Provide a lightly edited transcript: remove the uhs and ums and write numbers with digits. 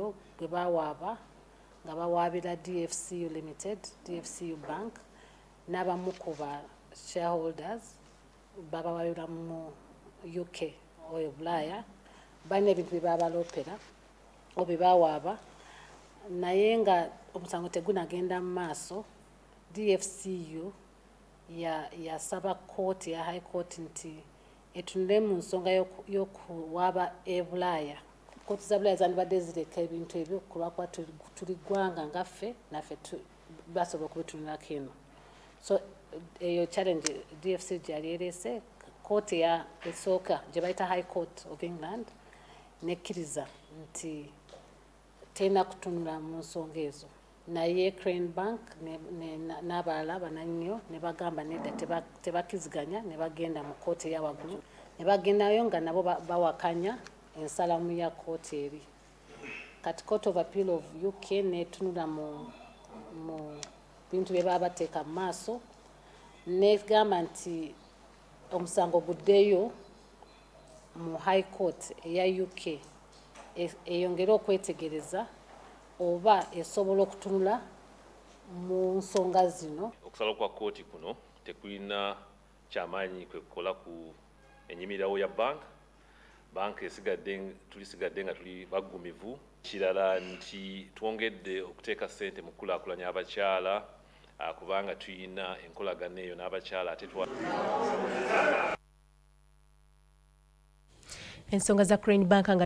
oyo gwe bawaaba nga bawaabira DFCU Limited, DFCU Bank, n'abamu ku ba shareholders babawaabira mu UK oyo Bulaaya, balina ebintu bye babaloopera oba bye bawaaba, naye nga omusango tegunagenda mu maaso, DFCU yasaba kkooti ya High Court nti etunule mu nsonga y'okuwaaba e Bulaaya. Kkooti za Bulaaya zandibadde zireka ebintu ebyo kulwakuba tuli ggwanga ngaffe naffe basobola okubitunulako eno. So eyo challenge DFC gyali ereese, kkooti esooka gye bayita High Court of England nekkiriza nti terina kutunula mu nsonga ezo. Naye Crane Bank n'abalala banannyo ne bagamba nedda tebakiziganya, ne bagenda mu kkooti eya waggulu, ne bagendayo nga nabo bawakanya ensalamu ya kkooti eri. Kati Court of Appeal of UK netunula mu bintu bye baba bateeka mu maaso, negamba nti omusango guddeyo mu High Court eya UK eyongere okwetegereza oba esobola okutunula mu nsonga zino. Okusala kwa kkooti kuno tekulina kyamaanyi kwe kukola ku ennyimirawo ya bank tulisigadde nga tuli baggumivu. Kirala nti twongedde okuteeka ssente mu kukulaakulanya abakyala kubanga tulina enkolagana eyo n'abakyala ate ensonga za Crane Bank